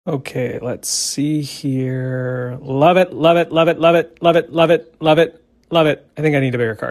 Okay, let's see here. Love it, love it, love it, love it, love it, love it, love it, love it. I think I need a bigger card.